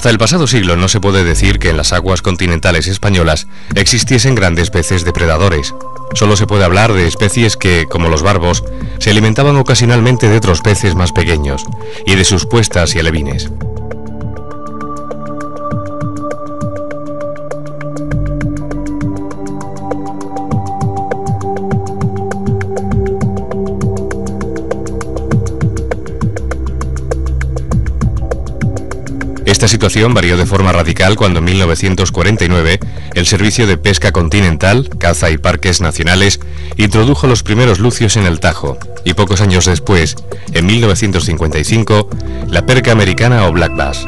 Hasta el pasado siglo no se puede decir que en las aguas continentales españolas existiesen grandes peces depredadores. Solo se puede hablar de especies que, como los barbos, se alimentaban ocasionalmente de otros peces más pequeños y de sus puestas y alevines. Esta situación varió de forma radical cuando en 1949 el Servicio de Pesca Continental, Caza y Parques Nacionales introdujo los primeros lucios en el Tajo y pocos años después, en 1955, la perca americana o black bass.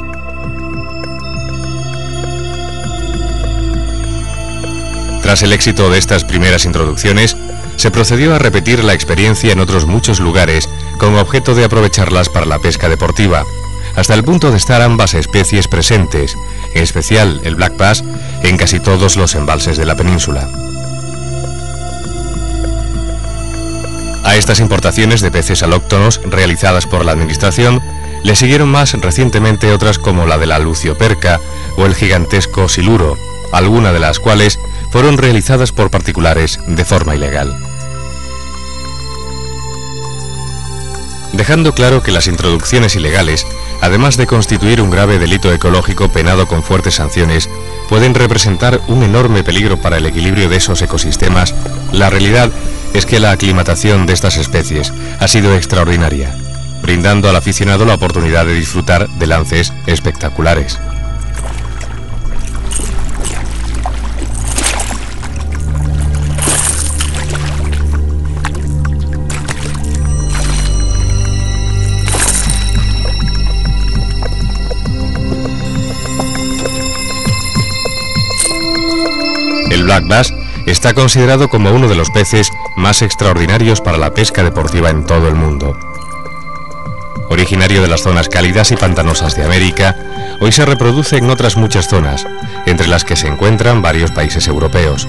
Tras el éxito de estas primeras introducciones, se procedió a repetir la experiencia en otros muchos lugares con objeto de aprovecharlas para la pesca deportiva, hasta el punto de estar ambas especies presentes, en especial el black bass, en casi todos los embalses de la península. A estas importaciones de peces alóctonos realizadas por la Administración le siguieron más recientemente otras como la de la lucioperca o el gigantesco siluro, algunas de las cuales fueron realizadas por particulares de forma ilegal. Dejando claro que las introducciones ilegales, además de constituir un grave delito ecológico penado con fuertes sanciones, pueden representar un enorme peligro para el equilibrio de esos ecosistemas, la realidad es que la aclimatación de estas especies ha sido extraordinaria, brindando al aficionado la oportunidad de disfrutar de lances espectaculares. El black bass está considerado como uno de los peces más extraordinarios para la pesca deportiva en todo el mundo. Originario de las zonas cálidas y pantanosas de América, hoy se reproduce en otras muchas zonas, entre las que se encuentran varios países europeos.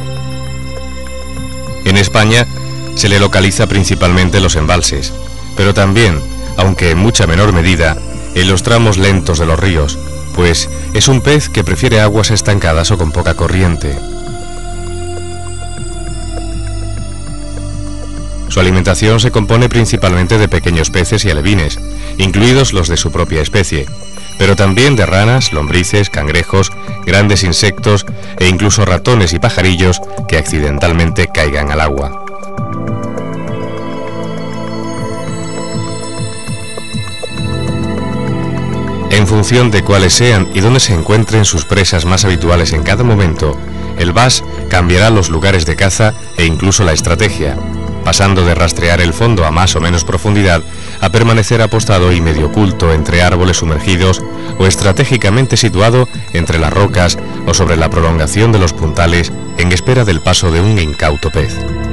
En España se le localiza principalmente en los embalses, pero también, aunque en mucha menor medida, en los tramos lentos de los ríos, pues es un pez que prefiere aguas estancadas o con poca corriente. Su alimentación se compone principalmente de pequeños peces y alevines, incluidos los de su propia especie, pero también de ranas, lombrices, cangrejos, grandes insectos e incluso ratones y pajarillos que accidentalmente caigan al agua. En función de cuáles sean y dónde se encuentren sus presas más habituales en cada momento, el bass cambiará los lugares de caza e incluso la estrategia, pasando de rastrear el fondo a más o menos profundidad a permanecer apostado y medio oculto entre árboles sumergidos o estratégicamente situado entre las rocas o sobre la prolongación de los puntales en espera del paso de un incauto pez.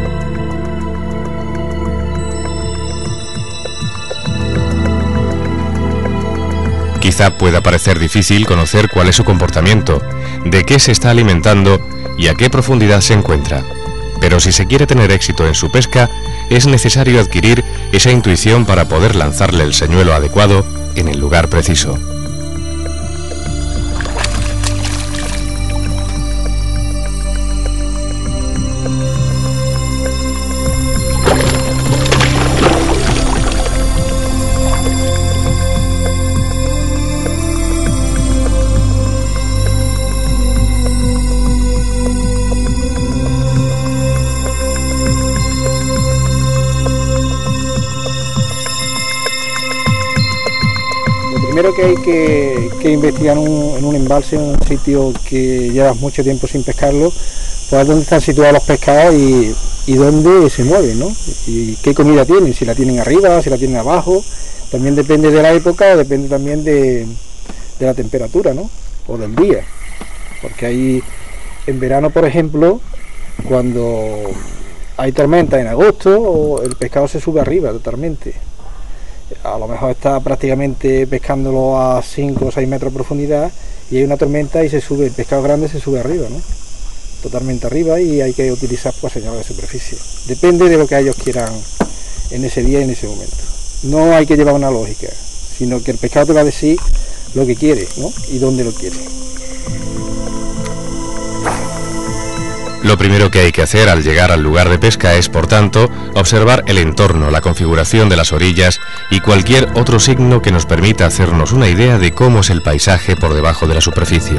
Quizá pueda parecer difícil conocer cuál es su comportamiento, de qué se está alimentando y a qué profundidad se encuentra. Pero si se quiere tener éxito en su pesca, es necesario adquirir esa intuición para poder lanzarle el señuelo adecuado en el lugar preciso. Primero que hay que investigar en un embalse, en un sitio que llevas mucho tiempo sin pescarlo, pues dónde están situados los pescados y dónde se mueven, ¿no? Y qué comida tienen, si la tienen arriba, si la tienen abajo. También depende de la época, depende también de la temperatura, ¿no? O del día. Porque hay, en verano, por ejemplo, cuando hay tormenta en agosto, el pescado se sube arriba totalmente. A lo mejor está prácticamente pescándolo a 5 o 6 metros de profundidad y hay una tormenta y se sube, el pescado grande se sube arriba, ¿no? Totalmente arriba, y hay que utilizar pues señales de superficie. Depende de lo que ellos quieran en ese día y en ese momento. No hay que llevar una lógica, sino que el pescado te va a decir lo que quiere, ¿no? Y dónde lo quiere. Lo primero que hay que hacer al llegar al lugar de pesca es, por tanto, observar el entorno, la configuración de las orillas y cualquier otro signo que nos permita hacernos una idea de cómo es el paisaje por debajo de la superficie.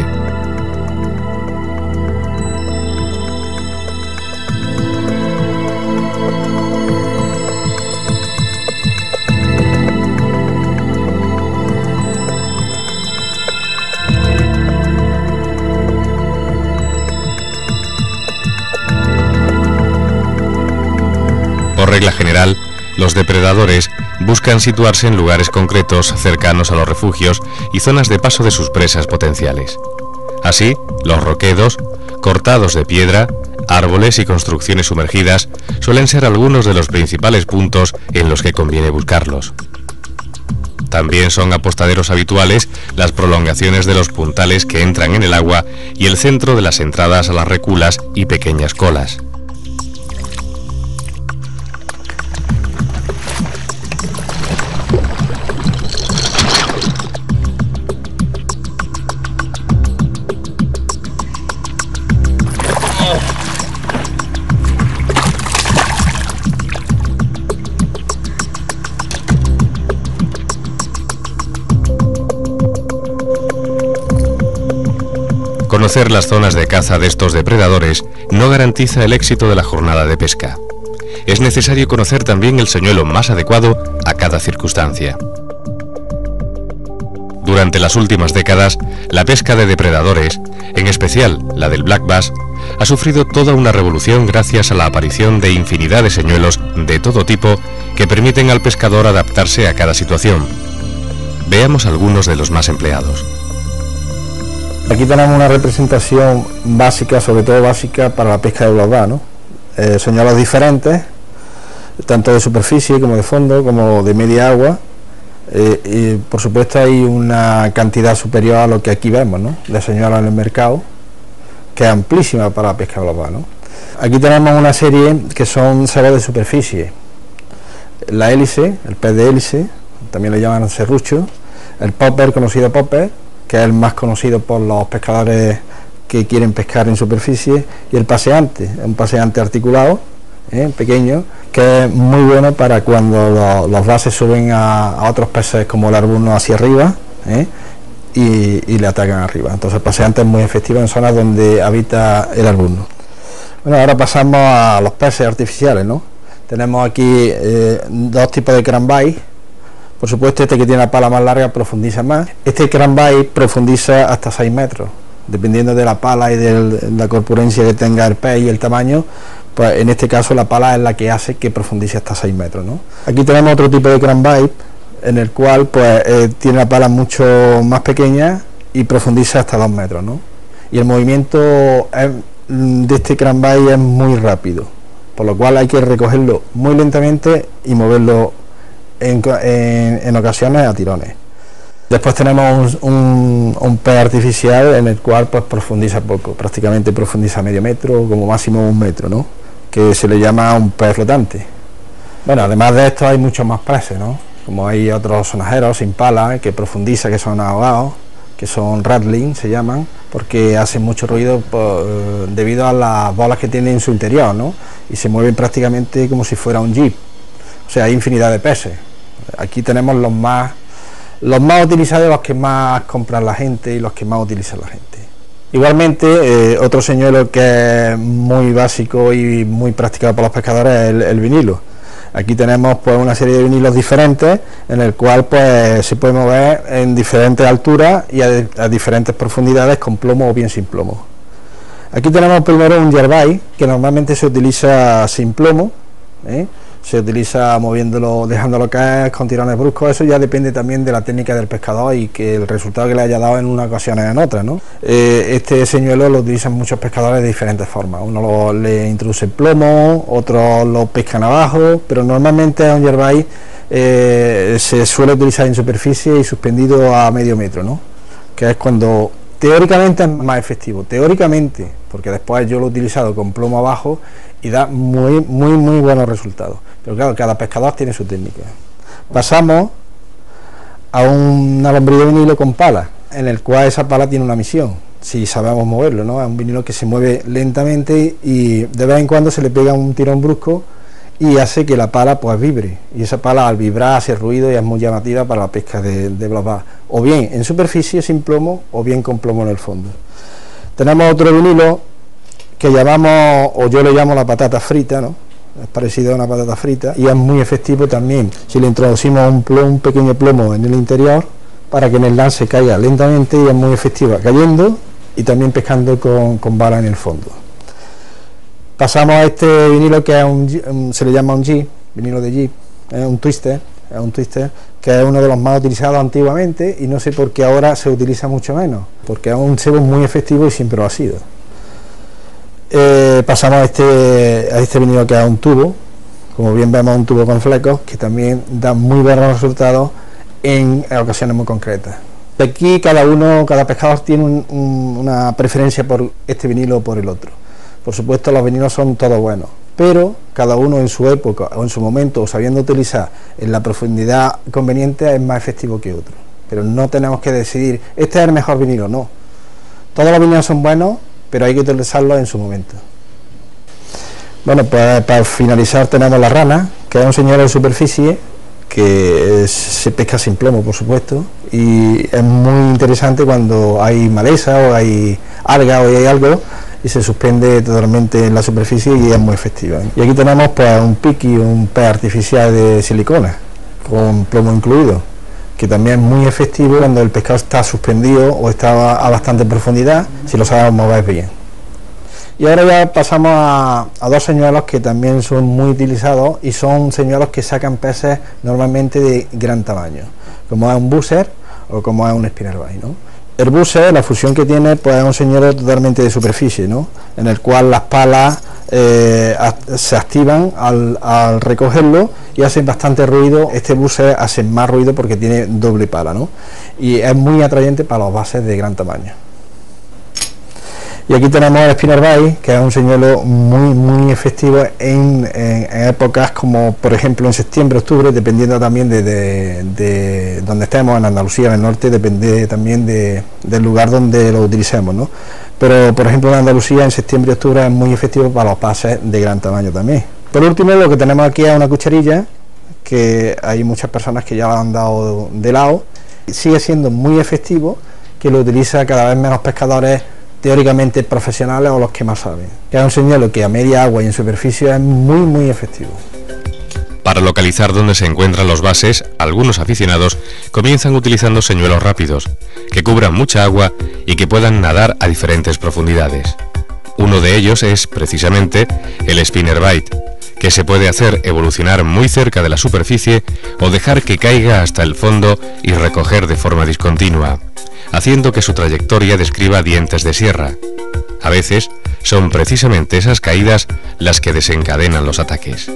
Por regla general, los depredadores buscan situarse en lugares concretos cercanos a los refugios y zonas de paso de sus presas potenciales. Así, los roquedos, cortados de piedra, árboles y construcciones sumergidas suelen ser algunos de los principales puntos en los que conviene buscarlos. También son apostaderos habituales las prolongaciones de los puntales que entran en el agua y el centro de las entradas a las reculas y pequeñas colas. Conocer las zonas de caza de estos depredadores no garantiza el éxito de la jornada de pesca. Es necesario conocer también el señuelo más adecuado a cada circunstancia. Durante las últimas décadas, la pesca de depredadores, en especial la del black bass, ha sufrido toda una revolución gracias a la aparición de infinidad de señuelos de todo tipo que permiten al pescador adaptarse a cada situación. Veamos algunos de los más empleados. Aquí tenemos una representación básica, sobre todo básica para la pesca de black bass, ¿no? Señuelos diferentes, tanto de superficie como de fondo, como de media agua. Y por supuesto hay una cantidad superior a lo que aquí vemos, ¿no?, de señuelos en el mercado, que es amplísima para la pesca de black bass, ¿no? Aquí tenemos una serie que son seres de superficie: la hélice, el pez de hélice, también le llaman serrucho; el popper, conocido popper, que es el más conocido por los pescadores que quieren pescar en superficie; y el paseante, un paseante articulado, pequeño, que es muy bueno para cuando los bases suben a otros peces como el arbuno hacia arriba, y le atacan arriba. Entonces el paseante es muy efectivo en zonas donde habita el arbuno. Bueno, ahora pasamos a los peces artificiales, ¿no? Tenemos aquí dos tipos de cranbait. Por supuesto, este que tiene la pala más larga profundiza más. Este cranbait profundiza hasta 6 metros, dependiendo de la pala y de la corpulencia que tenga el pez y el tamaño. Pues en este caso la pala es la que hace que profundice hasta 6 metros, ¿no? Aquí tenemos otro tipo de cranbait, en el cual pues tiene la pala mucho más pequeña y profundiza hasta 2 metros, ¿no? Y el movimiento de este cranbait es muy rápido, por lo cual hay que recogerlo muy lentamente y moverlo en ocasiones a tirones. Después tenemos un pez artificial en el cual pues profundiza poco, prácticamente profundiza medio metro, como máximo 1 metro, ¿no?, que se le llama un pez flotante. Bueno, además de esto hay muchos más peces, ¿no?, como hay otros sonajeros sin pala que profundiza, que son ahogados, que son rattling, se llaman, porque hacen mucho ruido debido a las bolas que tienen en su interior, ¿no?, y se mueven prácticamente como si fuera un jeep. O sea, hay infinidad de peces. Aquí tenemos los más utilizados, los que más compran la gente y los que más utiliza la gente. Igualmente, otro señuelo que es muy básico y muy practicado por los pescadores es el vinilo. Aquí tenemos pues una serie de vinilos diferentes, en el cual pues se puede mover en diferentes alturas y a diferentes profundidades, con plomo o bien sin plomo. Aquí tenemos primero un yerbait, que normalmente se utiliza sin plomo, se utiliza moviéndolo, dejándolo caer con tirones bruscos. Eso ya depende también de la técnica del pescador y que el resultado que le haya dado en unas ocasiones en otras, ¿no? Este señuelo lo utilizan muchos pescadores de diferentes formas. Uno le introduce plomo, otros lo pescan abajo, pero normalmente un yerbait se suele utilizar en superficie y suspendido a medio metro, ¿no?, que es cuando teóricamente es más efectivo, teóricamente, porque después yo lo he utilizado con plomo abajo y da muy buenos resultados. Pero claro, cada pescador tiene su técnica. Pasamos a una lombriz de vinilo con pala, en el cual esa pala tiene una misión, si sabemos moverlo, ¿no? Es un vinilo que se mueve lentamente y de vez en cuando se le pega un tirón brusco y hace que la pala pues vibre, y esa pala al vibrar hace ruido y es muy llamativa para la pesca de black-bass, o bien en superficie sin plomo o bien con plomo en el fondo. Tenemos otro vinilo que llamamos, o yo le llamo la patata frita, ¿no? Es parecido a una patata frita y es muy efectivo también si le introducimos un pequeño plomo en el interior para que en el lance caiga lentamente, y es muy efectiva cayendo y también pescando con bala en el fondo. Pasamos a este vinilo que es se le llama un G, vinilo de G, es un twister, que es uno de los más utilizados antiguamente y no sé por qué ahora se utiliza mucho menos, porque es un cebo muy efectivo y siempre lo ha sido. Pasamos a este vinilo que es un tubo, como bien vemos, un tubo con flecos que también da muy buenos resultados en ocasiones muy concretas. Aquí cada pescador tiene una preferencia por este vinilo o por el otro. Por supuesto, los vinilos son todos buenos, pero cada uno en su época o en su momento, o sabiendo utilizar en la profundidad conveniente, es más efectivo que otro. Pero no tenemos que decidir, este es el mejor vinilo, no. Todos los vinilos son buenos, pero hay que utilizarlos en su momento. Bueno, pues para finalizar tenemos la rana, que es un señuelo de superficie que se pesca sin plomo, por supuesto, y es muy interesante cuando hay maleza o hay alga o hay algo y se suspende totalmente en la superficie y es muy efectiva. Y aquí tenemos pues un piqui, un pez artificial de silicona con plomo incluido, que también es muy efectivo cuando el pescado está suspendido o está a bastante profundidad, si lo sabemos mover bien. Y ahora ya pasamos a dos señuelos que también son muy utilizados y son señuelos que sacan peces normalmente de gran tamaño, como es un buzzer o como es un spinnerbait, ¿no? El buzzer, la función que tiene, pues es un señuelo totalmente de superficie, ¿no? En el cual las palas se activan al recogerlo y hacen bastante ruido. Este buzzer hace más ruido porque tiene doble pala, ¿no? Y es muy atrayente para los bases de gran tamaño. Y aquí tenemos el spinnerbait, que es un señuelo muy efectivo en épocas como por ejemplo en septiembre, octubre, dependiendo también de donde estemos, en Andalucía, en el norte, depende también del lugar donde lo utilicemos, ¿no? Pero por ejemplo en Andalucía en septiembre y octubre es muy efectivo para los pases de gran tamaño también. Por último, lo que tenemos aquí es una cucharilla, que hay muchas personas que ya la han dado de lado. Sigue siendo muy efectivo, que lo utiliza cada vez menos pescadores teóricamente profesionales o los que más saben. Es un señuelo que a media agua y en superficie es muy efectivo. Para localizar dónde se encuentran los bases, algunos aficionados comienzan utilizando señuelos rápidos, que cubran mucha agua y que puedan nadar a diferentes profundidades. Uno de ellos es, precisamente, el spinnerbait, que se puede hacer evolucionar muy cerca de la superficie o dejar que caiga hasta el fondo y recoger de forma discontinua, haciendo que su trayectoria describa dientes de sierra. A veces son precisamente esas caídas las que desencadenan los ataques.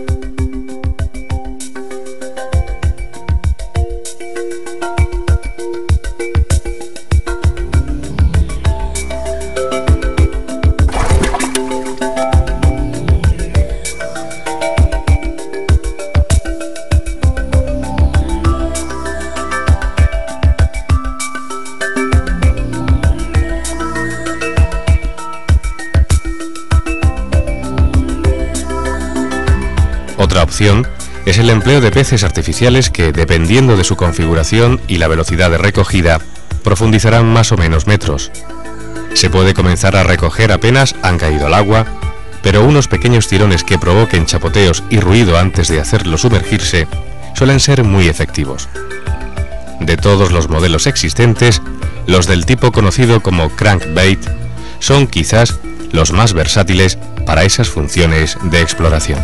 Otra opción es el empleo de peces artificiales que, dependiendo de su configuración y la velocidad de recogida, profundizarán más o menos metros. Se puede comenzar a recoger apenas han caído al agua, pero unos pequeños tirones que provoquen chapoteos y ruido antes de hacerlo sumergirse suelen ser muy efectivos. De todos los modelos existentes, los del tipo conocido como crankbait son quizás los más versátiles para esas funciones de exploración.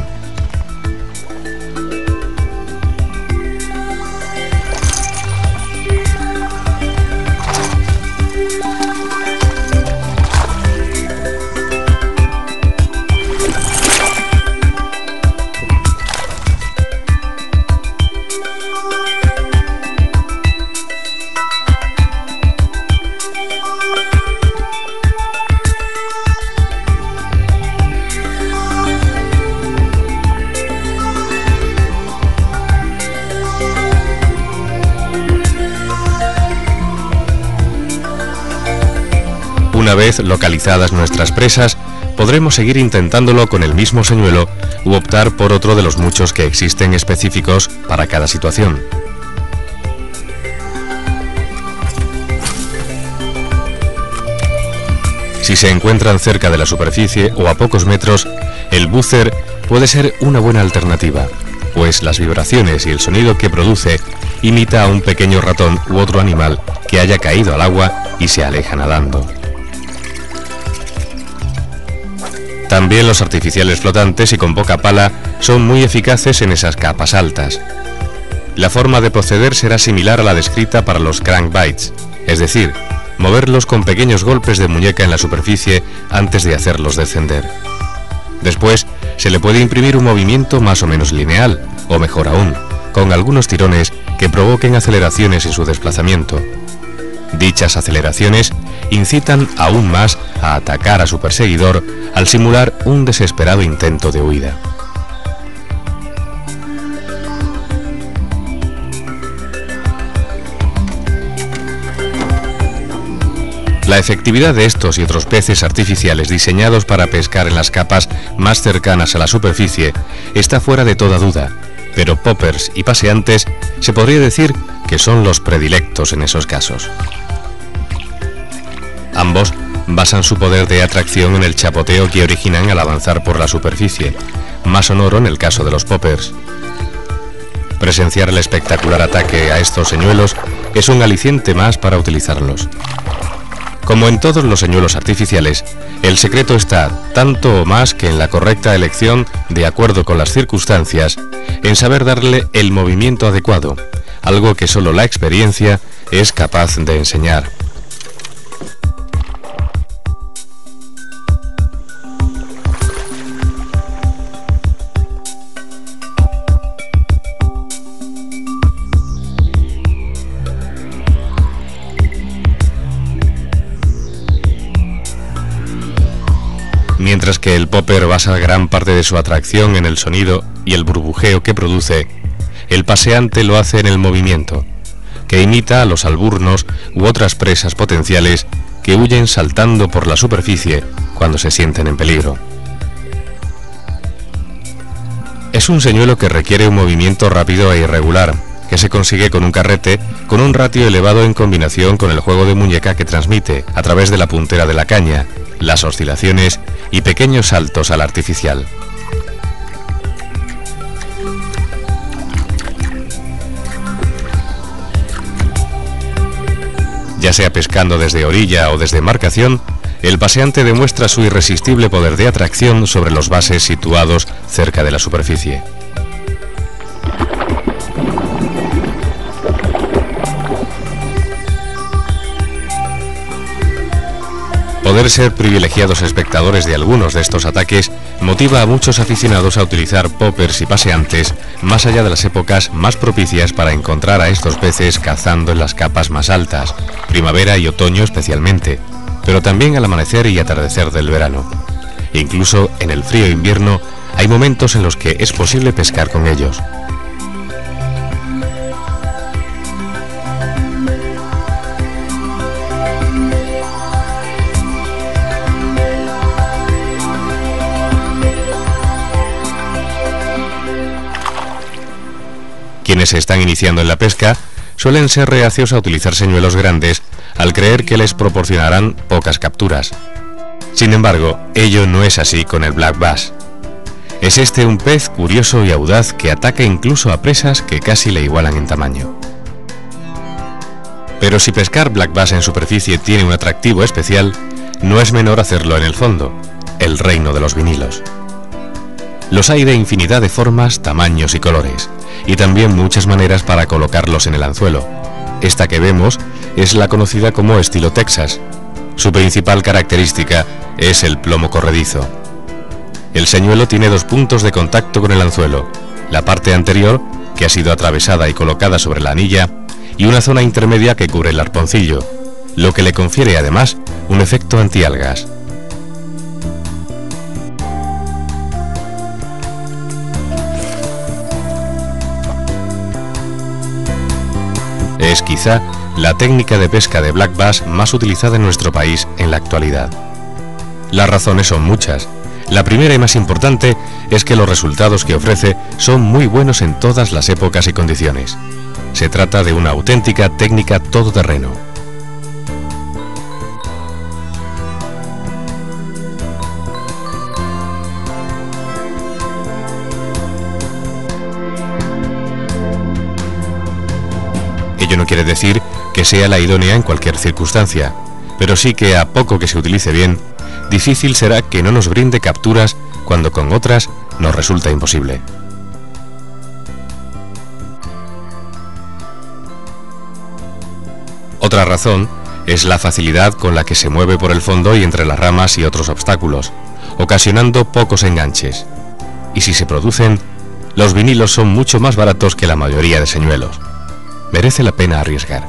Una vez localizadas nuestras presas, podremos seguir intentándolo con el mismo señuelo u optar por otro de los muchos que existen específicos para cada situación. Si se encuentran cerca de la superficie o a pocos metros, el buzzer puede ser una buena alternativa, pues las vibraciones y el sonido que produce imita a un pequeño ratón u otro animal que haya caído al agua y se aleja nadando. También los artificiales flotantes y con poca pala son muy eficaces en esas capas altas. La forma de proceder será similar a la descrita para los crankbites, es decir, moverlos con pequeños golpes de muñeca en la superficie antes de hacerlos descender. Después, se le puede imprimir un movimiento más o menos lineal, o mejor aún, con algunos tirones que provoquen aceleraciones en su desplazamiento. Dichas aceleraciones incitan aún más a atacar a su perseguidor al simular un desesperado intento de huida. La efectividad de estos y otros peces artificiales diseñados para pescar en las capas más cercanas a la superficie está fuera de toda duda, pero poppers y paseantes se podría decir que son los predilectos en esos casos. Ambos basan su poder de atracción en el chapoteo que originan al avanzar por la superficie, más sonoro en el caso de los poppers. Presenciar el espectacular ataque a estos señuelos es un aliciente más para utilizarlos. Como en todos los señuelos artificiales, el secreto está, tanto o más que en la correcta elección, de acuerdo con las circunstancias, en saber darle el movimiento adecuado, algo que solo la experiencia es capaz de enseñar. Mientras que el popper basa gran parte de su atracción en el sonido y el burbujeo que produce, el paseante lo hace en el movimiento, que imita a los alburnos u otras presas potenciales que huyen saltando por la superficie cuando se sienten en peligro. Es un señuelo que requiere un movimiento rápido e irregular, que se consigue con un carrete con un ratio elevado en combinación con el juego de muñeca que transmite a través de la puntera de la caña, las oscilaciones y pequeños saltos al artificial. Ya sea pescando desde orilla o desde embarcación, el paseante demuestra su irresistible poder de atracción sobre los bases situados cerca de la superficie. Poder ser privilegiados espectadores de algunos de estos ataques motiva a muchos aficionados a utilizar poppers y paseantes más allá de las épocas más propicias para encontrar a estos peces cazando en las capas más altas, primavera y otoño especialmente, pero también al amanecer y atardecer del verano. Incluso en el frío invierno hay momentos en los que es posible pescar con ellos. Quienes se están iniciando en la pesca suelen ser reacios a utilizar señuelos grandes al creer que les proporcionarán pocas capturas. Sin embargo, ello no es así con el black bass. Es este un pez curioso y audaz que ataca incluso a presas que casi le igualan en tamaño. Pero si pescar black bass en superficie tiene un atractivo especial, no es menor hacerlo en el fondo, el reino de los vinilos. Los hay de infinidad de formas, tamaños y colores, y también muchas maneras para colocarlos en el anzuelo. Esta que vemos es la conocida como estilo Texas. Su principal característica es el plomo corredizo. El señuelo tiene dos puntos de contacto con el anzuelo, la parte anterior, que ha sido atravesada y colocada sobre la anilla, y una zona intermedia que cubre el arponcillo, lo que le confiere además un efecto antialgas. Es quizá la técnica de pesca de black bass más utilizada en nuestro país en la actualidad. Las razones son muchas. La primera y más importante es que los resultados que ofrece son muy buenos en todas las épocas y condiciones. Se trata de una auténtica técnica todoterreno. Ello no quiere decir que sea la idónea en cualquier circunstancia, pero sí que a poco que se utilice bien, difícil será que no nos brinde capturas cuando con otras nos resulta imposible. Otra razón es la facilidad con la que se mueve por el fondo y entre las ramas y otros obstáculos, ocasionando pocos enganches. Y si se producen, los vinilos son mucho más baratos que la mayoría de señuelos. Merece la pena arriesgar.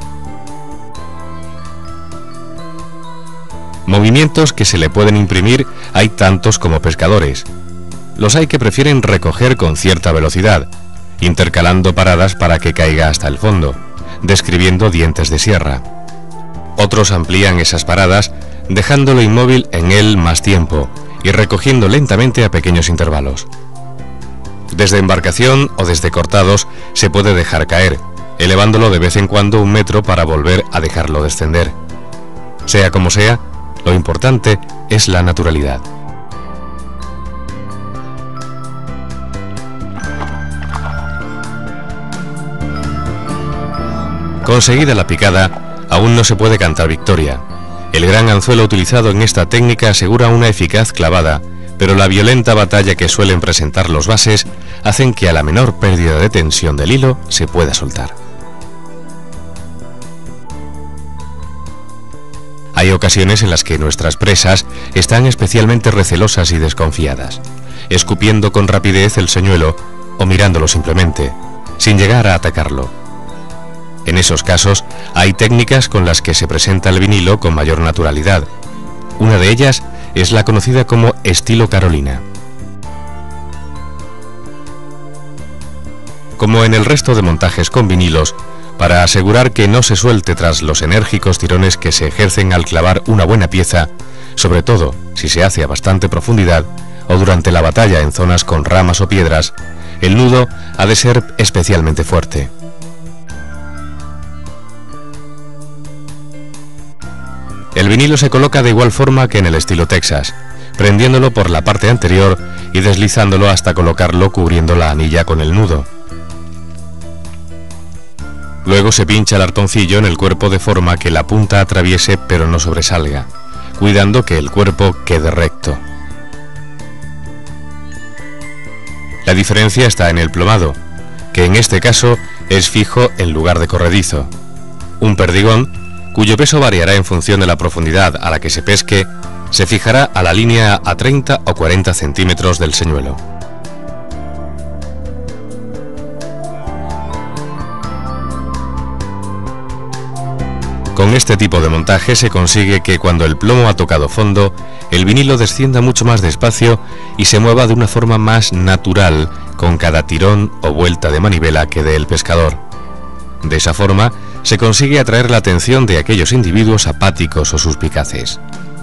Movimientos que se le pueden imprimir hay tantos como pescadores. Los hay que prefieren recoger con cierta velocidad, intercalando paradas para que caiga hasta el fondo, describiendo dientes de sierra. Otros amplían esas paradas, dejándolo inmóvil en él más tiempo y recogiendo lentamente a pequeños intervalos. Desde embarcación o desde cortados se puede dejar caer, elevándolo de vez en cuando 1 metro para volver a dejarlo descender. Sea como sea, lo importante es la naturalidad. Conseguida la picada, aún no se puede cantar victoria. El gran anzuelo utilizado en esta técnica asegura una eficaz clavada, pero la violenta batalla que suelen presentar los bases hacen que a la menor pérdida de tensión del hilo se pueda soltar. Hay ocasiones en las que nuestras presas están especialmente recelosas y desconfiadas, escupiendo con rapidez el señuelo o mirándolo simplemente, sin llegar a atacarlo. En esos casos, hay técnicas con las que se presenta el vinilo con mayor naturalidad. Una de ellas es la conocida como estilo Carolina. Como en el resto de montajes con vinilos, para asegurar que no se suelte tras los enérgicos tirones que se ejercen al clavar una buena pieza, sobre todo si se hace a bastante profundidad o durante la batalla en zonas con ramas o piedras, el nudo ha de ser especialmente fuerte. El vinilo se coloca de igual forma que en el estilo Texas, prendiéndolo por la parte anterior y deslizándolo hasta colocarlo cubriendo la anilla con el nudo. Luego se pincha el arponcillo en el cuerpo de forma que la punta atraviese pero no sobresalga, cuidando que el cuerpo quede recto. La diferencia está en el plomado, que en este caso es fijo en lugar de corredizo. Un perdigón, cuyo peso variará en función de la profundidad a la que se pesque, se fijará a la línea a 30 o 40 centímetros del señuelo. Con este tipo de montaje se consigue que cuando el plomo ha tocado fondo, el vinilo descienda mucho más despacio y se mueva de una forma más natural con cada tirón o vuelta de manivela que dé el pescador. De esa forma, se consigue atraer la atención de aquellos individuos apáticos o suspicaces.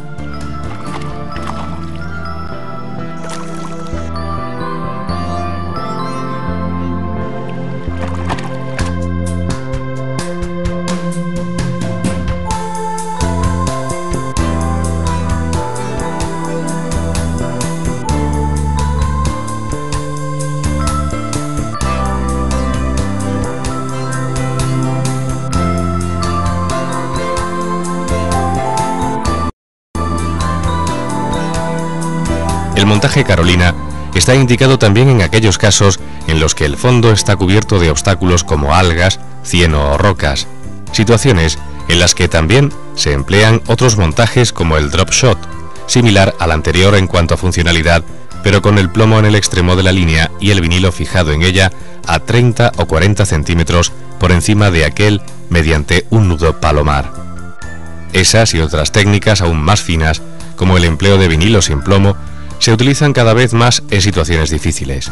El montaje Carolina está indicado también en aquellos casos en los que el fondo está cubierto de obstáculos como algas, cieno o rocas, situaciones en las que también se emplean otros montajes como el drop shot, similar al anterior en cuanto a funcionalidad, pero con el plomo en el extremo de la línea y el vinilo fijado en ella a 30 o 40 centímetros por encima de aquel mediante un nudo palomar. Esas y otras técnicas aún más finas, como el empleo de vinilos sin plomo, se utilizan cada vez más en situaciones difíciles.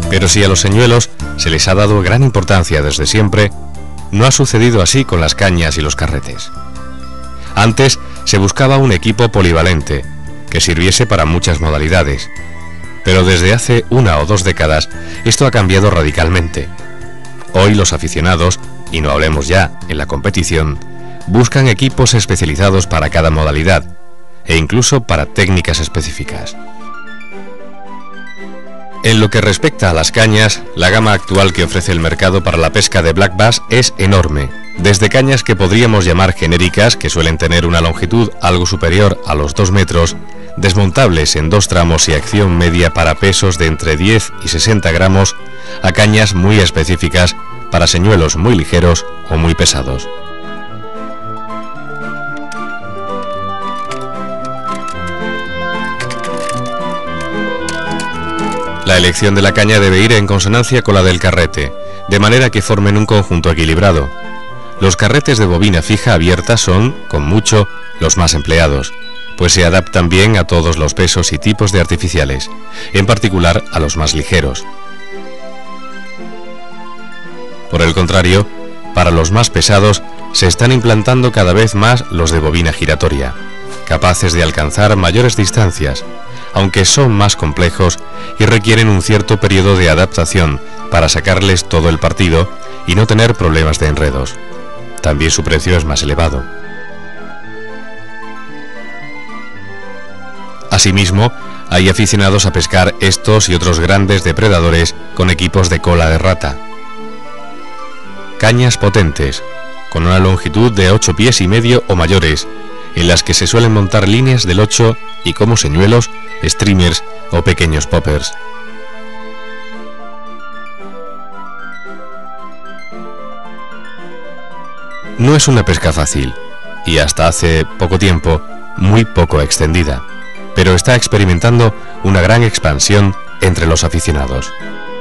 Pero si a los señuelos se les ha dado gran importancia desde siempre, no ha sucedido así con las cañas y los carretes. Antes se buscaba un equipo polivalente, que sirviese para muchas modalidades, pero desde hace 1 o 2 décadas esto ha cambiado radicalmente. Hoy los aficionados, y no hablemos ya en la competición, buscan equipos especializados para cada modalidad, e incluso para técnicas específicas. En lo que respecta a las cañas, la gama actual que ofrece el mercado para la pesca de black bass es enorme, desde cañas que podríamos llamar genéricas, que suelen tener una longitud algo superior a los 2 metros, desmontables en 2 tramos y acción media para pesos de entre 10 y 60 gramos, a cañas muy específicas para señuelos muy ligeros o muy pesados. La elección de la caña debe ir en consonancia con la del carrete, de manera que formen un conjunto equilibrado. Los carretes de bobina fija abierta son, con mucho, los más empleados, pues se adaptan bien a todos los pesos y tipos de artificiales, en particular a los más ligeros. Por el contrario, para los más pesados se están implantando cada vez más los de bobina giratoria, capaces de alcanzar mayores distancias, aunque son más complejos y requieren un cierto periodo de adaptación para sacarles todo el partido y no tener problemas de enredos. También su precio es más elevado. Asimismo, hay aficionados a pescar estos y otros grandes depredadores con equipos de cola de rata. Cañas potentes, con una longitud de 8 pies y medio o mayores, en las que se suelen montar líneas del 8 y como señuelos, streamers o pequeños poppers. No es una pesca fácil, y hasta hace poco tiempo, muy poco extendida, pero está experimentando una gran expansión entre los aficionados.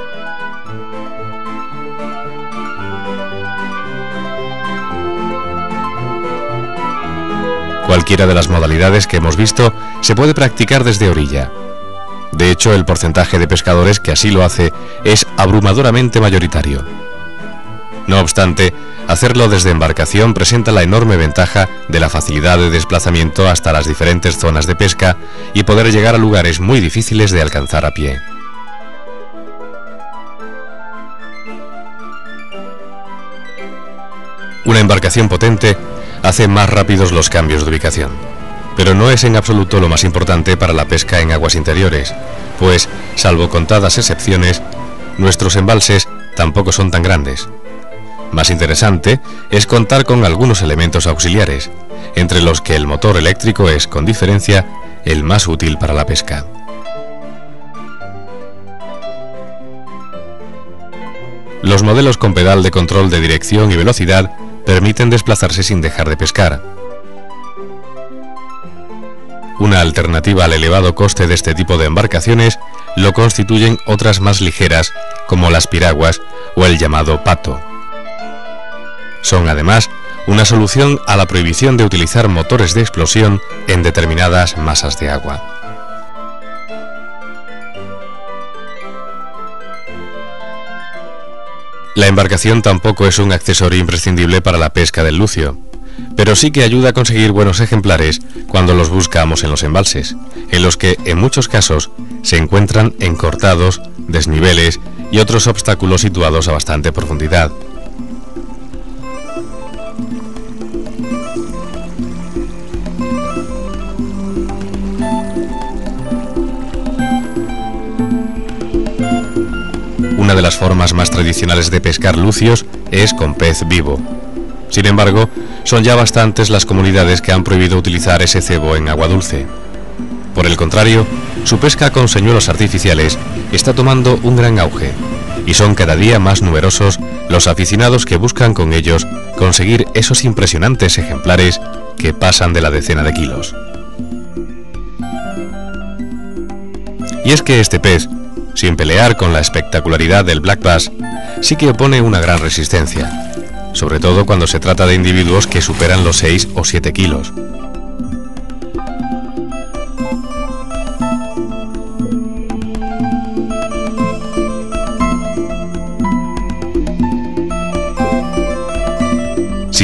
Cualquiera de las modalidades que hemos visto se puede practicar desde orilla. De hecho, el porcentaje de pescadores que así lo hace es abrumadoramente mayoritario. No obstante, hacerlo desde embarcación presenta la enorme ventaja de la facilidad de desplazamiento hasta las diferentes zonas de pesca y poder llegar a lugares muy difíciles de alcanzar a pie. Una embarcación potente hace más rápidos los cambios de ubicación, pero no es en absoluto lo más importante para la pesca en aguas interiores, pues, salvo contadas excepciones, nuestros embalses tampoco son tan grandes. Más interesante es contar con algunos elementos auxiliares, entre los que el motor eléctrico es, con diferencia, el más útil para la pesca. Los modelos con pedal de control de dirección y velocidad permiten desplazarse sin dejar de pescar. Una alternativa al elevado coste de este tipo de embarcaciones lo constituyen otras más ligeras, como las piraguas o el llamado pato. Son además una solución a la prohibición de utilizar motores de explosión en determinadas masas de agua. La embarcación tampoco es un accesorio imprescindible para la pesca del lucio, pero sí que ayuda a conseguir buenos ejemplares cuando los buscamos en los embalses, en los que en muchos casos se encuentran encortados, desniveles y otros obstáculos situados a bastante profundidad. Una de las formas más tradicionales de pescar lucios es con pez vivo. Sin embargo, son ya bastantes las comunidades que han prohibido utilizar ese cebo en agua dulce. Por el contrario, su pesca con señuelos artificiales está tomando un gran auge, y son cada día más numerosos los aficionados que buscan con ellos conseguir esos impresionantes ejemplares que pasan de la decena de kilos. Y es que este pez, sin pelear con la espectacularidad del black bass, sí que opone una gran resistencia, sobre todo cuando se trata de individuos que superan los 6 o 7 kilos.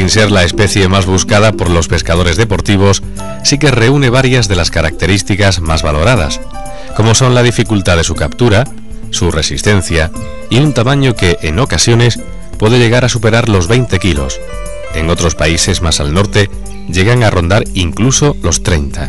sin ser la especie más buscada por los pescadores deportivos, sí que reúne varias de las características más valoradas, como son la dificultad de su captura, su resistencia y un tamaño que, en ocasiones, puede llegar a superar los 20 kilos. En otros países más al norte, llegan a rondar incluso los 30.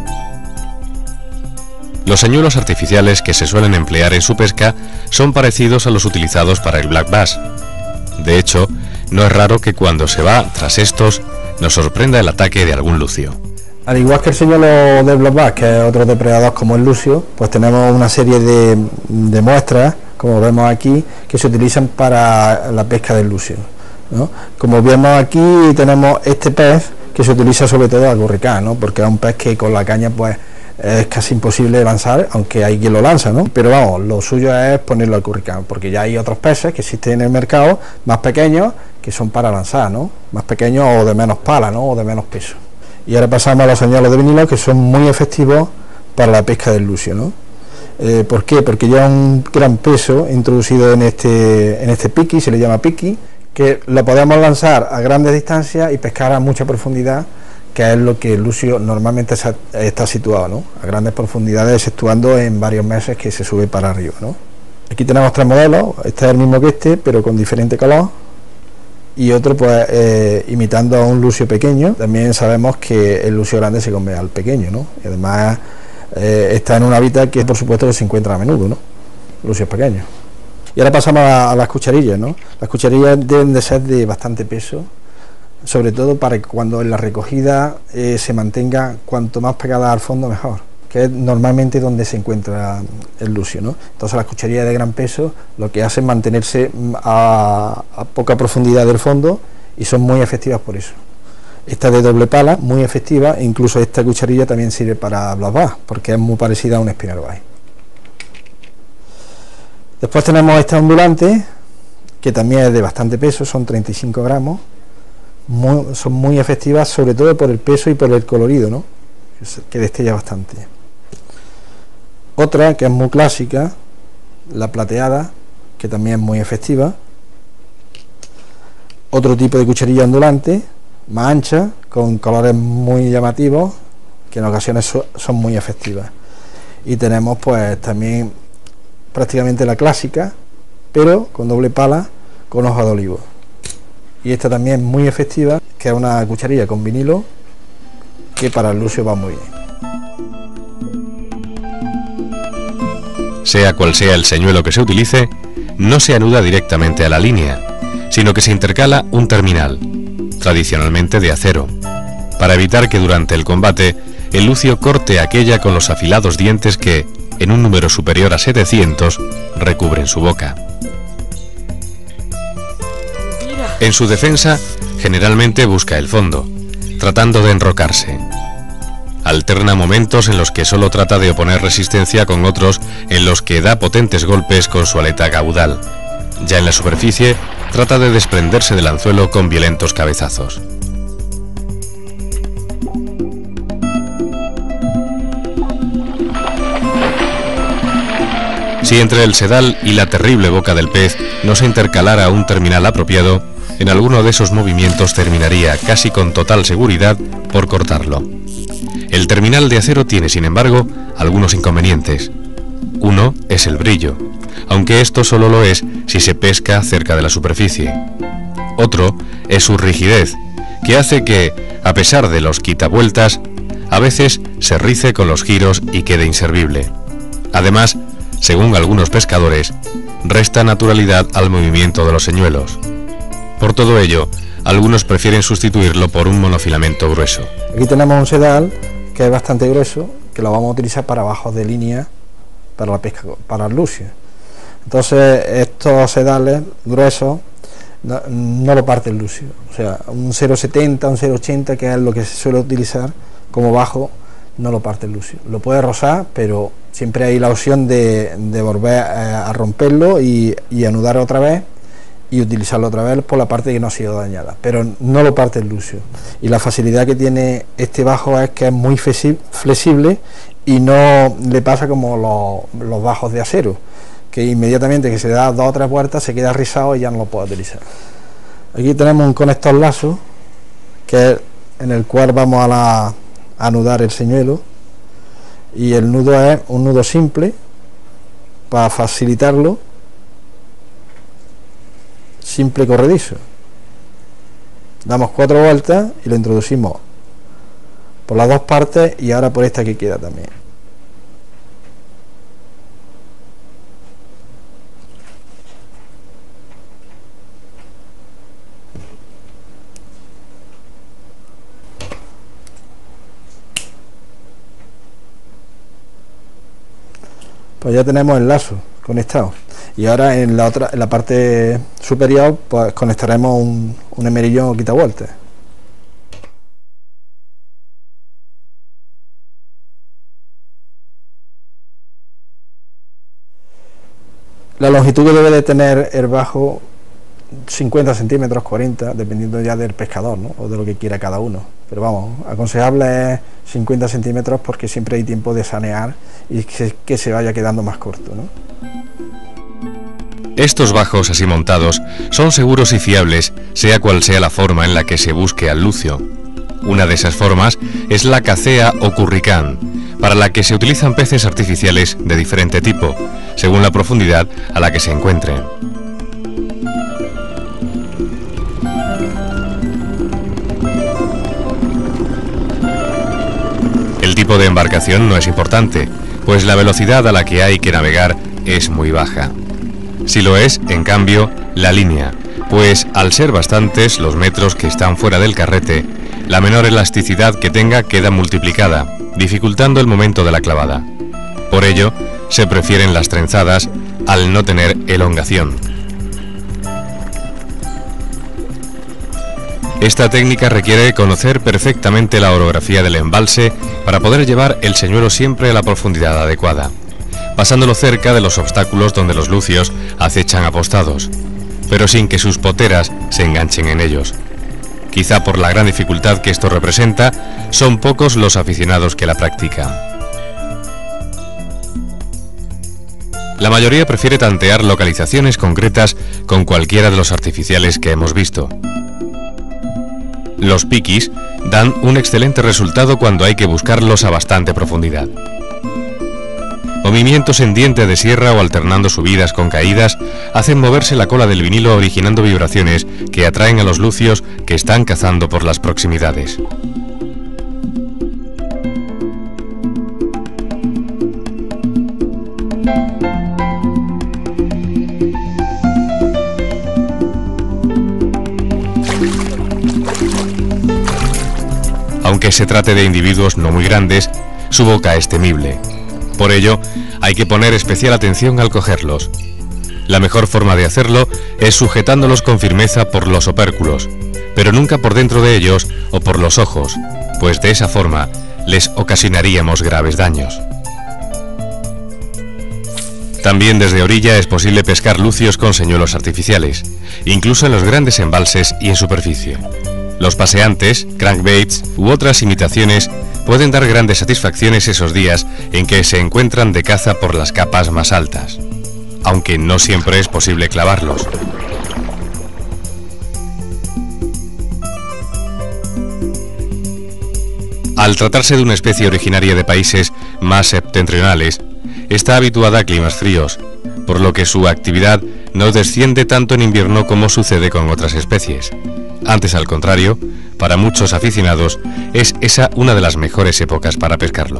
Los señuelos artificiales que se suelen emplear en su pesca son parecidos a los utilizados para el black bass. De hecho, no es raro que cuando se va tras estos, nos sorprenda el ataque de algún lucio. Al igual que el señuelo de black bass, que es otro depredador como el lucio, pues tenemos una serie de muestras, como vemos aquí, que se utilizan para la pesca del lucio, ¿no? Como vemos aquí, tenemos este pez que se utiliza sobre todo a curricán, ¿no? Porque es un pez que con la caña pues es casi imposible lanzar, aunque hay quien lo lanza, ¿no? Pero vamos, lo suyo es ponerlo al curricán, porque ya hay otros peces que existen en el mercado más pequeños que son para lanzar, ¿no? Más pequeños o de menos pala, ¿no? O de menos peso. Y ahora pasamos a los señuelos de vinilo, que son muy efectivos para la pesca del lucio, ¿no? ¿Por qué? Porque lleva un gran peso introducido en este piqui, se le llama piqui, que lo podemos lanzar a grandes distancias y pescar a mucha profundidad, que es lo que el lucio normalmente está situado, ¿no? A grandes profundidades, exceptuando en varios meses que se sube para arriba, ¿no? Aquí tenemos tres modelos, este es el mismo que este, pero con diferente color, y otro pues imitando a un lucio pequeño. También sabemos que el lucio grande se come al pequeño, ¿no? Y además está en un hábitat que por supuesto que se encuentra a menudo, ¿no? Lucios pequeños. Y ahora pasamos a las cucharillas, ¿no? Las cucharillas deben de ser de bastante peso, sobre todo para que cuando en la recogida se mantenga cuanto más pegada al fondo mejor, que es normalmente donde se encuentra el lucio, ¿no? Entonces las cucharillas de gran peso lo que hacen es mantenerse a poca profundidad del fondo y son muy efectivas por eso. Esta de doble pala, muy efectiva, e incluso esta cucharilla también sirve para black bass, porque es muy parecida a un spinnerbait. Después tenemos esta ondulante, que también es de bastante peso, son 35 gramos, son muy efectivas, sobre todo por el peso y por el colorido, ¿no? Que destella bastante. Otra que es muy clásica, la plateada, que también es muy efectiva. Otro tipo de cucharilla ondulante, más ancha, con colores muy llamativos, que en ocasiones son muy efectivas. Y tenemos pues también prácticamente la clásica, pero con doble pala, con hoja de olivo. Y esta también es muy efectiva, que es una cucharilla con vinilo, que para el lucio va muy bien. Sea cual sea el señuelo que se utilice, no se anuda directamente a la línea, sino que se intercala un terminal, tradicionalmente de acero, para evitar que durante el combate el lucio corte aquella con los afilados dientes que, en un número superior a 700, recubren su boca. En su defensa, generalmente busca el fondo, tratando de enrocarse. Alterna momentos en los que solo trata de oponer resistencia con otros en los que da potentes golpes con su aleta caudal. Ya en la superficie, trata de desprenderse del anzuelo con violentos cabezazos. Si entre el sedal y la terrible boca del pez no se intercalara un terminal apropiado, en alguno de esos movimientos terminaría casi con total seguridad por cortarlo. El terminal de acero tiene, sin embargo, algunos inconvenientes. Uno es el brillo, aunque esto solo lo es si se pesca cerca de la superficie. Otro es su rigidez, que hace que, a pesar de los quitavueltas, a veces se rice con los giros y quede inservible. Además, según algunos pescadores, resta naturalidad al movimiento de los señuelos. Por todo ello, algunos prefieren sustituirlo por un monofilamento grueso. Aquí tenemos un sedal que es bastante grueso, que lo vamos a utilizar para bajos de línea, para la pesca, para el lucio. Entonces estos sedales gruesos no lo parte el lucio, o sea, un 0,70, un 0,80, que es lo que se suele utilizar como bajo, no lo parte el lucio. Lo puede rozar, pero siempre hay la opción de volver a romperlo y anudar otra vez y utilizarlo otra vez por la parte que no ha sido dañada, pero no lo parte el lucio. Y la facilidad que tiene este bajo es que es muy flexible y no le pasa como los bajos de acero, que inmediatamente que se da 2 o 3 vueltas se queda rizado y ya no lo puede utilizar. Aquí tenemos un conector lazo que es en el cual vamos a anudar el señuelo, y el nudo es un nudo simple para facilitarlo, simple y corredizo. Damos 4 vueltas y lo introducimos por las dos partes y ahora por esta que queda también. Pues ya tenemos el lazo conectado, y ahora en la parte superior pues conectaremos un emerillón o quitavueltas. La longitud que debe de tener el bajo, 50 centímetros, 40, dependiendo ya del pescador, ¿no? O de lo que quiera cada uno. Pero vamos, aconsejable es 50 centímetros porque siempre hay tiempo de sanear y que se vaya quedando más corto, ¿no? Estos bajos así montados son seguros y fiables, sea cual sea la forma en la que se busque al lucio. Una de esas formas es la cacea o curricán, para la que se utilizan peces artificiales de diferente tipo, según la profundidad a la que se encuentren. El tipo de embarcación no es importante, pues la velocidad a la que hay que navegar es muy baja. Si lo es, en cambio, la línea, pues al ser bastantes los metros que están fuera del carrete, la menor elasticidad que tenga queda multiplicada, dificultando el momento de la clavada. Por ello, se prefieren las trenzadas al no tener elongación. Esta técnica requiere conocer perfectamente la orografía del embalse para poder llevar el señuelo siempre a la profundidad adecuada, pasándolo cerca de los obstáculos donde los lucios acechan apostados, pero sin que sus poteras se enganchen en ellos. Quizá por la gran dificultad que esto representa, son pocos los aficionados que la practican. La mayoría prefiere tantear localizaciones concretas con cualquiera de los artificiales que hemos visto. Los piquis dan un excelente resultado cuando hay que buscarlos a bastante profundidad. Movimientos en diente de sierra o alternando subidas con caídas hacen moverse la cola del vinilo originando vibraciones que atraen a los lucios que están cazando por las proximidades. Aunque se trate de individuos no muy grandes, su boca es temible. Por ello, hay que poner especial atención al cogerlos. La mejor forma de hacerlo es sujetándolos con firmeza por los opérculos, pero nunca por dentro de ellos o por los ojos, pues de esa forma les ocasionaríamos graves daños. También desde orilla es posible pescar lucios con señuelos artificiales, incluso en los grandes embalses y en superficie. Los paseantes, crankbaits u otras imitaciones pueden dar grandes satisfacciones esos días en que se encuentran de caza por las capas más altas, aunque no siempre es posible clavarlos. Al tratarse de una especie originaria de países más septentrionales, está habituada a climas fríos, por lo que su actividad no desciende tanto en invierno como sucede con otras especies. Antes, al contrario, para muchos aficionados es esa una de las mejores épocas para pescarlo.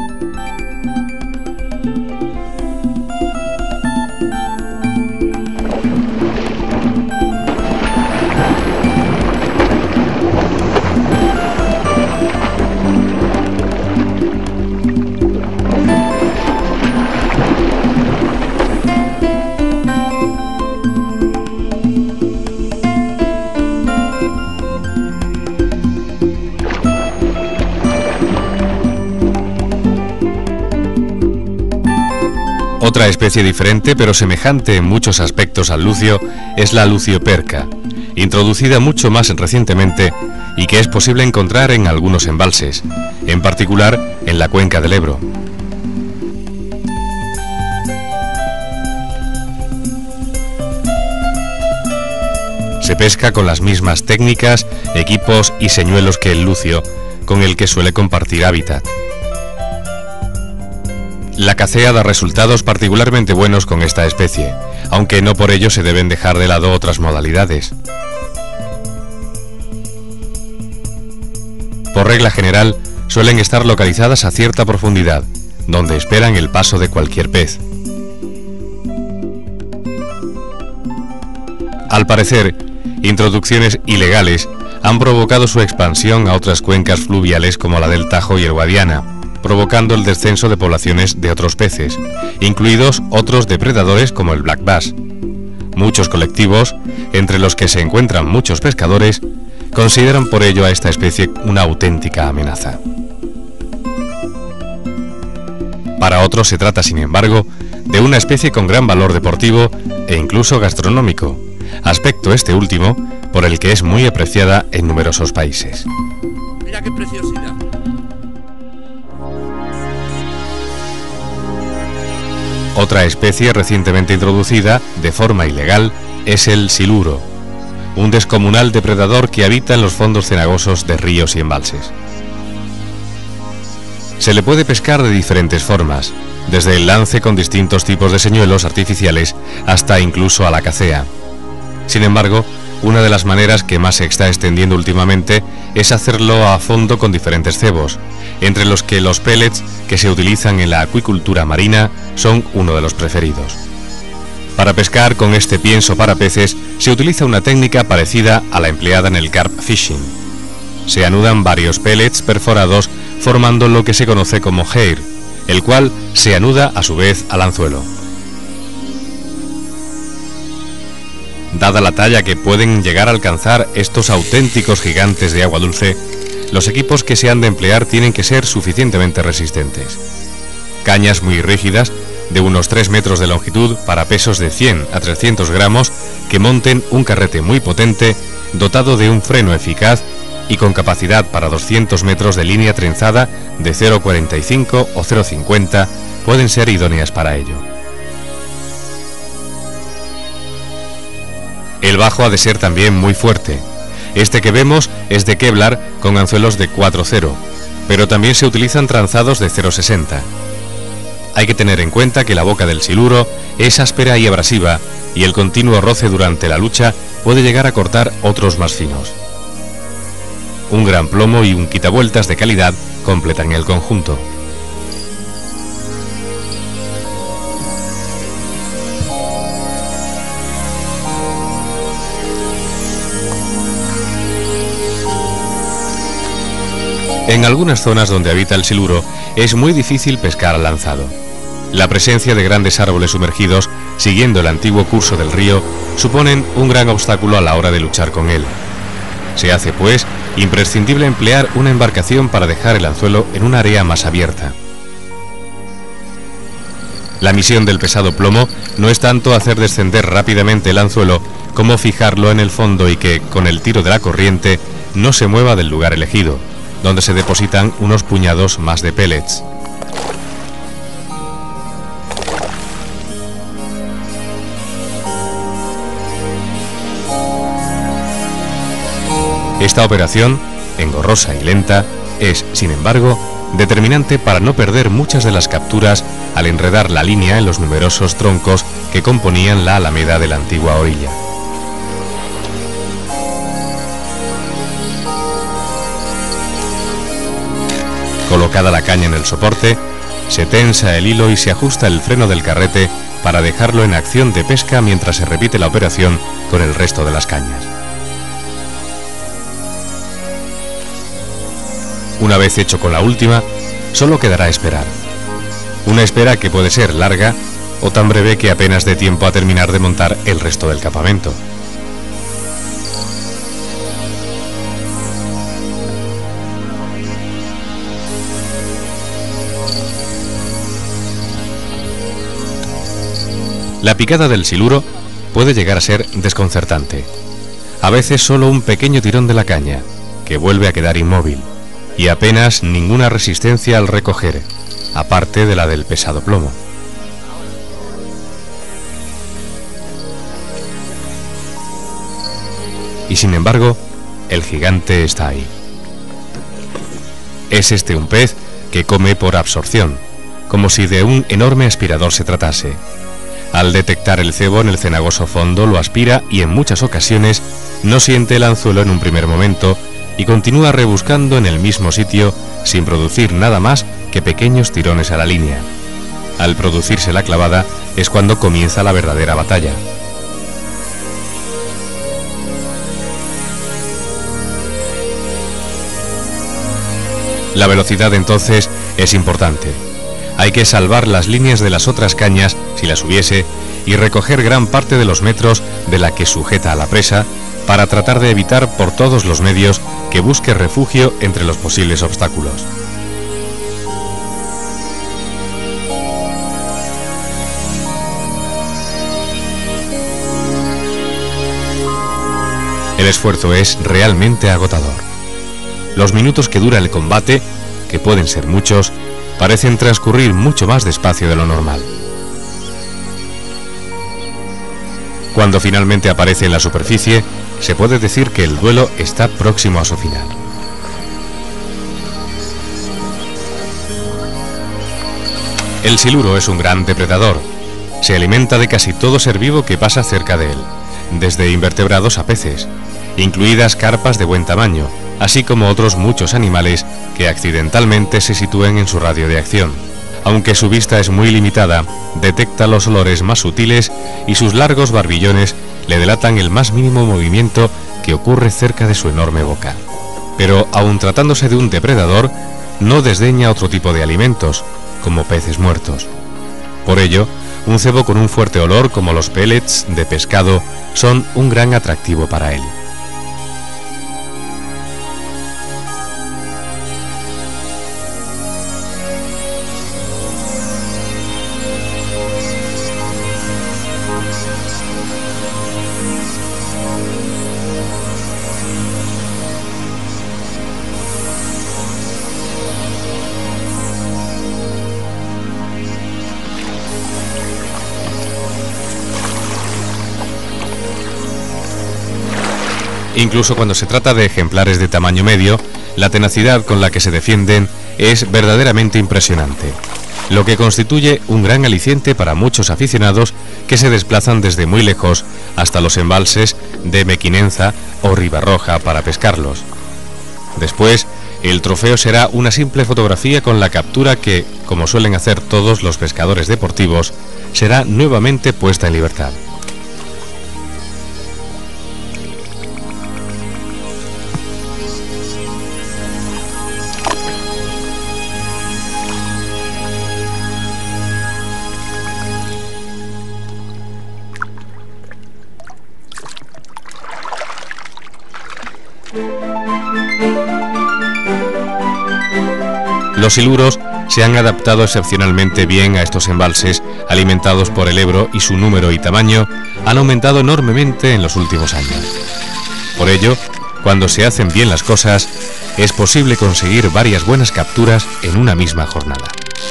Otra especie diferente pero semejante en muchos aspectos al lucio es la lucioperca, introducida mucho más recientemente y que es posible encontrar en algunos embalses, en particular en la cuenca del Ebro. Se pesca con las mismas técnicas, equipos y señuelos que el lucio, con el que suele compartir hábitat. La cacea da resultados particularmente buenos con esta especie, aunque no por ello se deben dejar de lado otras modalidades. Por regla general, suelen estar localizadas a cierta profundidad, donde esperan el paso de cualquier pez. Al parecer, introducciones ilegales han provocado su expansión a otras cuencas fluviales como la del Tajo y el Guadiana, provocando el descenso de poblaciones de otros peces, incluidos otros depredadores como el black bass. Muchos colectivos, entre los que se encuentran muchos pescadores, consideran por ello a esta especie una auténtica amenaza. Para otros se trata, sin embargo, de una especie con gran valor deportivo e incluso gastronómico, aspecto este último por el que es muy apreciada en numerosos países. Mira qué preciosidad. Otra especie recientemente introducida, de forma ilegal, es el siluro, un descomunal depredador que habita en los fondos cenagosos de ríos y embalses. Se le puede pescar de diferentes formas, desde el lance con distintos tipos de señuelos artificiales hasta incluso a la cacea. Sin embargo, una de las maneras que más se está extendiendo últimamente es hacerlo a fondo con diferentes cebos, entre los que los pellets que se utilizan en la acuicultura marina son uno de los preferidos. Para pescar con este pienso para peces se utiliza una técnica parecida a la empleada en el carp fishing. Se anudan varios pellets perforados formando lo que se conoce como hair, el cual se anuda a su vez al anzuelo. Dada la talla que pueden llegar a alcanzar estos auténticos gigantes de agua dulce, los equipos que se han de emplear tienen que ser suficientemente resistentes. Cañas muy rígidas, de unos 3 metros de longitud para pesos de 100 a 300 gramos, que monten un carrete muy potente, dotado de un freno eficaz y con capacidad para 200 metros de línea trenzada de 0,45 o 0,50, pueden ser idóneas para ello. El bajo ha de ser también muy fuerte. Este que vemos es de Kevlar con anzuelos de 4,0, pero también se utilizan tranzados de 0,60. Hay que tener en cuenta que la boca del siluro es áspera y abrasiva y el continuo roce durante la lucha puede llegar a cortar otros más finos. Un gran plomo y un quitavueltas de calidad completan el conjunto. En algunas zonas donde habita el siluro es muy difícil pescar al lanzado. La presencia de grandes árboles sumergidos, siguiendo el antiguo curso del río, suponen un gran obstáculo a la hora de luchar con él. Se hace, pues, imprescindible emplear una embarcación para dejar el anzuelo en un área más abierta. La misión del pesado plomo no es tanto hacer descender rápidamente el anzuelo como fijarlo en el fondo y que, con el tiro de la corriente, no se mueva del lugar elegido, donde se depositan unos puñados más de pellets. Esta operación, engorrosa y lenta, es, sin embargo, determinante para no perder muchas de las capturas al enredar la línea en los numerosos troncos que componían la alameda de la antigua orilla. Colocada la caña en el soporte, se tensa el hilo y se ajusta el freno del carrete para dejarlo en acción de pesca mientras se repite la operación con el resto de las cañas. Una vez hecho con la última, solo quedará esperar. Una espera que puede ser larga o tan breve que apenas dé tiempo a terminar de montar el resto del campamento. La picada del siluro puede llegar a ser desconcertante. A veces solo un pequeño tirón de la caña, que vuelve a quedar inmóvil, y apenas ninguna resistencia al recoger, aparte de la del pesado plomo. y sin embargo, el gigante está ahí. Es este un pez que come por absorción, como si de un enorme aspirador se tratase. Al detectar el cebo en el cenagoso fondo lo aspira y en muchas ocasiones no siente el anzuelo en un primer momento y continúa rebuscando en el mismo sitio sin producir nada más que pequeños tirones a la línea. Al producirse la clavada es cuando comienza la verdadera batalla. La velocidad entonces es importante. Hay que salvar las líneas de las otras cañas, si las hubiese, y recoger gran parte de los metros de la que sujeta a la presa para tratar de evitar por todos los medios que busque refugio entre los posibles obstáculos. El esfuerzo es realmente agotador. Los minutos que dura el combate, que pueden ser muchos, parecen transcurrir mucho más despacio de lo normal. Cuando finalmente aparece en la superficie, se puede decir que el duelo está próximo a su final. El siluro es un gran depredador. Se alimenta de casi todo ser vivo que pasa cerca de él, desde invertebrados a peces, incluidas carpas de buen tamaño, así como otros muchos animales que accidentalmente se sitúen en su radio de acción. Aunque su vista es muy limitada, detecta los olores más sutiles y sus largos barbillones le delatan el más mínimo movimiento que ocurre cerca de su enorme boca. Pero, aun tratándose de un depredador, no desdeña otro tipo de alimentos, como peces muertos. Por ello, un cebo con un fuerte olor como los pellets de pescado son un gran atractivo para él. Incluso cuando se trata de ejemplares de tamaño medio, la tenacidad con la que se defienden es verdaderamente impresionante, lo que constituye un gran aliciente para muchos aficionados que se desplazan desde muy lejos hasta los embalses de Mequinenza o Ribarroja para pescarlos. Después, el trofeo será una simple fotografía con la captura que, como suelen hacer todos los pescadores deportivos, será nuevamente puesta en libertad. Los siluros se han adaptado excepcionalmente bien a estos embalses alimentados por el Ebro y su número y tamaño han aumentado enormemente en los últimos años. Por ello, cuando se hacen bien las cosas, es posible conseguir varias buenas capturas en una misma jornada.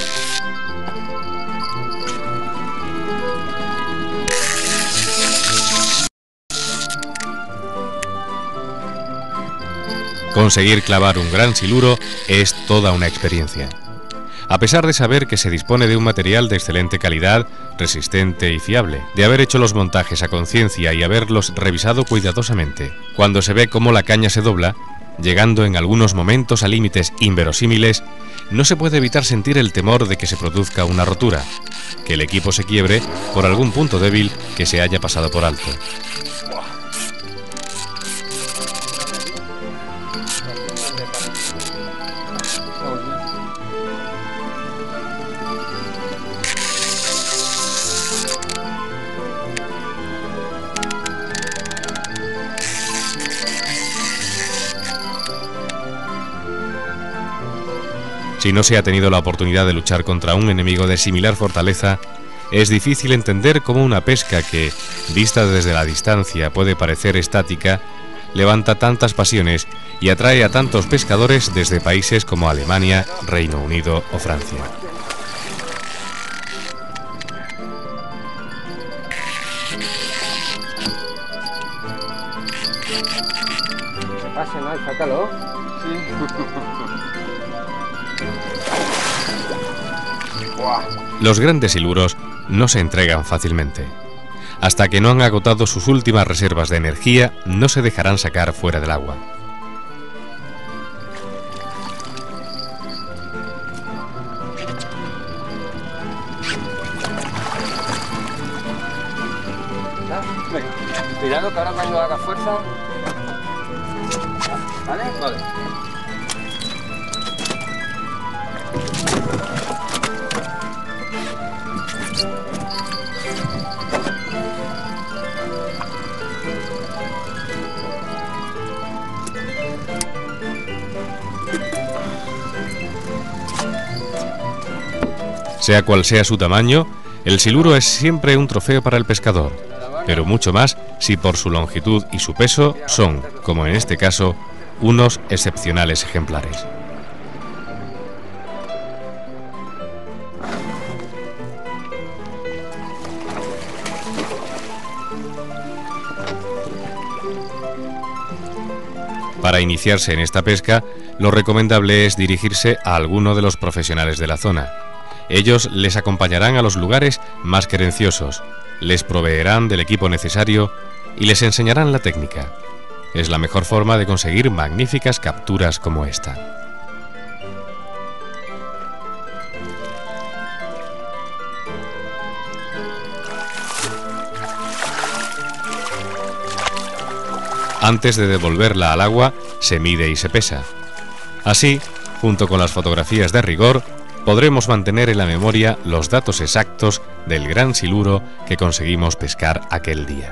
Conseguir clavar un gran siluro es toda una experiencia. A pesar de saber que se dispone de un material de excelente calidad, resistente y fiable, de haber hecho los montajes a conciencia y haberlos revisado cuidadosamente, cuando se ve cómo la caña se dobla, llegando en algunos momentos a límites inverosímiles, no se puede evitar sentir el temor de que se produzca una rotura, que el equipo se quiebre por algún punto débil que se haya pasado por alto. Si no se ha tenido la oportunidad de luchar contra un enemigo de similar fortaleza, es difícil entender cómo una pesca que, vista desde la distancia, puede parecer estática, levanta tantas pasiones y atrae a tantos pescadores desde países como Alemania, Reino Unido o Francia. pasa nada, sácalo. Los grandes siluros no se entregan fácilmente. Hasta que no han agotado sus últimas reservas de energía, no se dejarán sacar fuera del agua. Cuidado que ahora cuando haga fuerza... ¿Vale? Vale. Sea cual sea su tamaño, el siluro es siempre un trofeo para el pescador, pero mucho más si por su longitud y su peso son, como en este caso, unos excepcionales ejemplares. Para iniciarse en esta pesca, lo recomendable es dirigirse a alguno de los profesionales de la zona. Ellos les acompañarán a los lugares más querenciosos, les proveerán del equipo necesario y les enseñarán la técnica. Es la mejor forma de conseguir magníficas capturas como esta. Antes de devolverla al agua, se mide y se pesa. Así, junto con las fotografías de rigor, podremos mantener en la memoria los datos exactos del gran siluro que conseguimos pescar aquel día.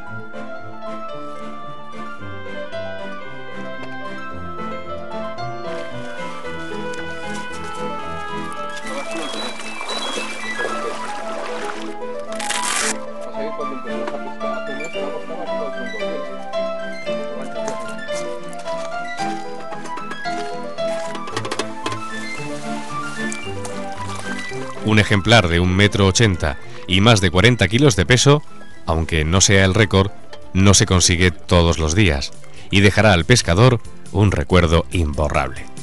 Un ejemplar de 1,80 m y más de 40 kilos de peso, aunque no sea el récord, no se consigue todos los días y dejará al pescador un recuerdo imborrable.